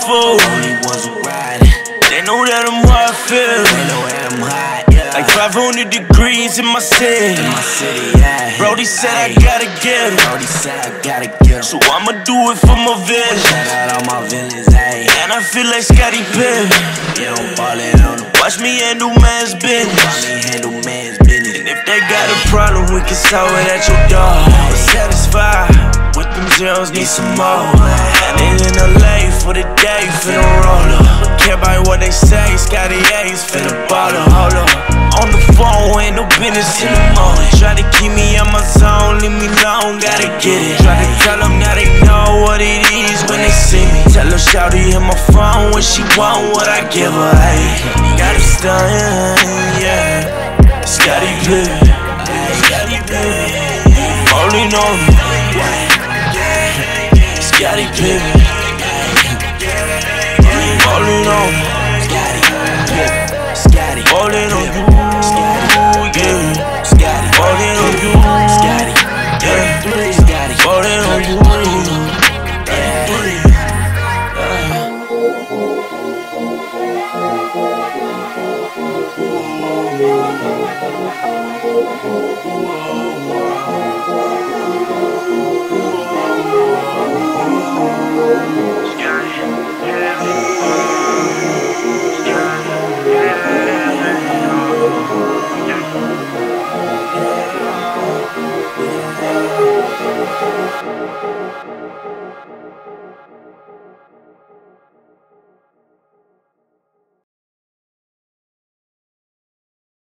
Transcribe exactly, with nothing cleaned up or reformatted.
fool. Only ones who ride. They know that I'm how I feel. They know that I'm hot, yeah. Like five hundred degrees in my city. In my city, yeah. Brody said I Ay. gotta get it. Brody said I gotta get 'em. So I'ma do it for my vision. Shout out all my villains, ayy. And I feel like Scottie Pippen. Yeah, I'm ballin' on them. Watch me handle man's business. Watch me handle man's business. And if they got a problem, we can solve it at your door. But satisfied with them zeros, need some more. And in L A for the day, finna roll up. Care about what they say, Scotty A's finna ball up. Hold up. On the phone, ain't no business in the morning. Try to keep me in my zone, leave me alone, gotta get it. Try to tell them now they know what it is when they see me. Tell her shawty hit my phone when she want what I give her, ayy. Got a stun, yeah. Scottie Pippen, Scottie Pippen, falling on me. Scottie Pippen, falling on me. Falling on you, yeah. Falling on you, yeah. Falling on you,